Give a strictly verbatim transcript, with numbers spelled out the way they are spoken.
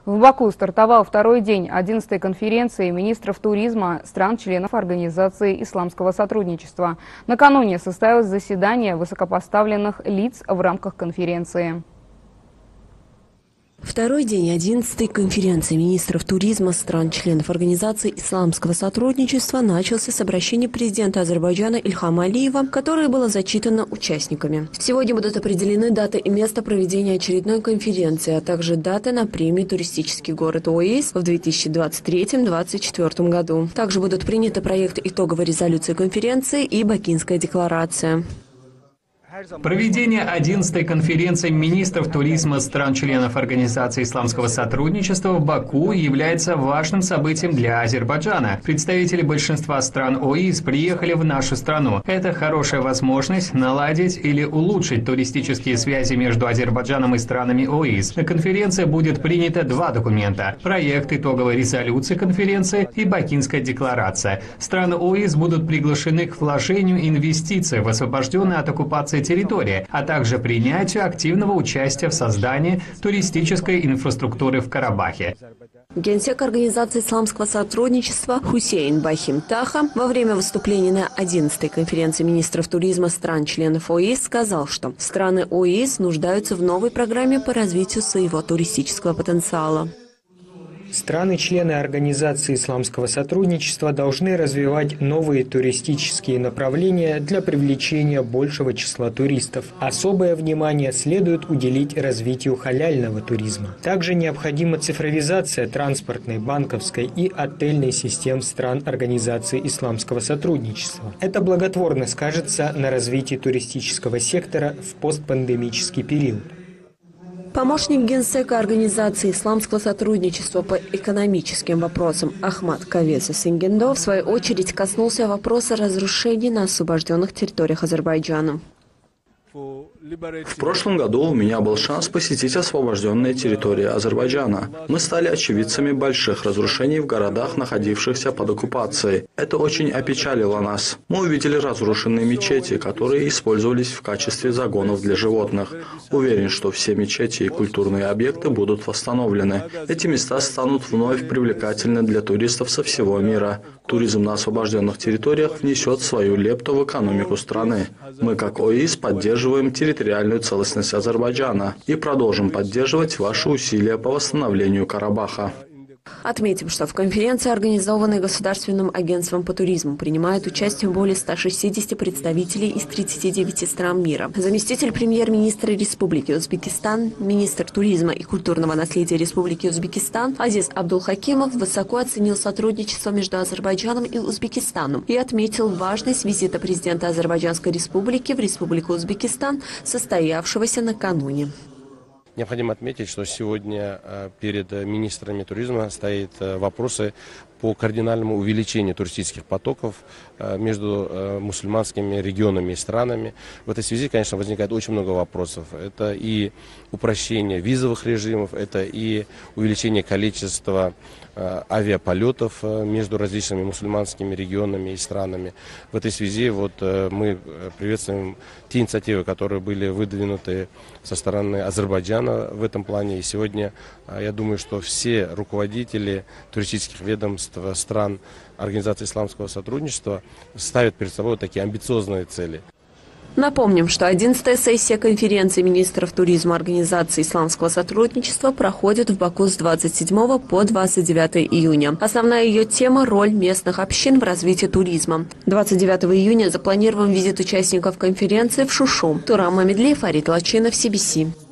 В Баку стартовал второй день одиннадцатой конференции министров туризма стран-членов Организации исламского сотрудничества. Накануне состоялось заседание высокопоставленных лиц в рамках конференции. Второй день одиннадцатой конференции министров туризма стран-членов Организации исламского сотрудничества начался с обращения президента Азербайджана Ильхама Алиева, которое было зачитано участниками. Сегодня будут определены даты и место проведения очередной конференции, а также даты на премии «Туристический город ОИС» в две тысячи двадцать третьем — две тысячи двадцать четвёртом году. Также будут приняты проект итоговой резолюции конференции и Бакинская декларация. Проведение одиннадцатой конференции министров туризма стран-членов Организации исламского сотрудничества в Баку является важным событием для Азербайджана. Представители большинства стран ОИС приехали в нашу страну. Это хорошая возможность наладить или улучшить туристические связи между Азербайджаном и странами ОИС. На конференции будет принято два документа – проект итоговой резолюции конференции и Бакинская декларация. Страны ОИС будут приглашены к вложению инвестиций в освобожденные от оккупации территории, а также принятию активного участия в создании туристической инфраструктуры в Карабахе. Генсек Организации исламского сотрудничества Хусейн Бахим Таха во время выступления на одиннадцатой конференции министров туризма стран-членов ОИС сказал, что страны ОИС нуждаются в новой программе по развитию своего туристического потенциала. Страны-члены Организации исламского сотрудничества должны развивать новые туристические направления для привлечения большего числа туристов. Особое внимание следует уделить развитию халяльного туризма. Также необходима цифровизация транспортной, банковской и отельной систем стран Организации исламского сотрудничества. Это благотворно скажется на развитии туристического сектора в постпандемический период. Помощник генсека Организации исламского сотрудничества по экономическим вопросам Ахмад Кавеса Сингендо в свою очередь коснулся вопроса разрушений на освобожденных территориях Азербайджана. В прошлом году у меня был шанс посетить освобожденные территории Азербайджана. Мы стали очевидцами больших разрушений в городах, находившихся под оккупацией. Это очень опечалило нас. Мы увидели разрушенные мечети, которые использовались в качестве загонов для животных. Уверен, что все мечети и культурные объекты будут восстановлены. Эти места станут вновь привлекательны для туристов со всего мира. Туризм на освобожденных территориях внесет свою лепту в экономику страны. Мы, как ОИС, поддерживаем территориальную целостность Азербайджана и продолжим поддерживать ваши усилия по восстановлению Карабаха. Отметим, что в конференции, организованной Государственным агентством по туризму, принимают участие более ста шестидесяти представителей из тридцати девяти стран мира. Заместитель премьер-министра Республики Узбекистан, министр туризма и культурного наследия Республики Узбекистан Азиз Абдулхакимов высоко оценил сотрудничество между Азербайджаном и Узбекистаном и отметил важность визита президента Азербайджанской республики в Республику Узбекистан, состоявшегося накануне. Необходимо отметить, что сегодня перед министрами туризма стоят вопросы по кардинальному увеличению туристических потоков между мусульманскими регионами и странами. В этой связи, конечно, возникает очень много вопросов. Это и упрощение визовых режимов, это и увеличение количества авиаполетов между различными мусульманскими регионами и странами. В этой связи вот мы приветствуем те инициативы, которые были выдвинуты со стороны Азербайджана в этом плане. И сегодня, я думаю, что все руководители туристических ведомств стран Организации исламского сотрудничества ставят перед собой такие амбициозные цели. Напомним, что одиннадцатая сессия конференции министров туризма Организации исламского сотрудничества проходит в Баку с двадцать седьмого по двадцать девятое июня. Основная ее тема – роль местных общин в развитии туризма. двадцать девятого июня запланирован визит участников конференции в Шушу. Турам Мамедлиев, Фарид Лачинов, Си Би Си.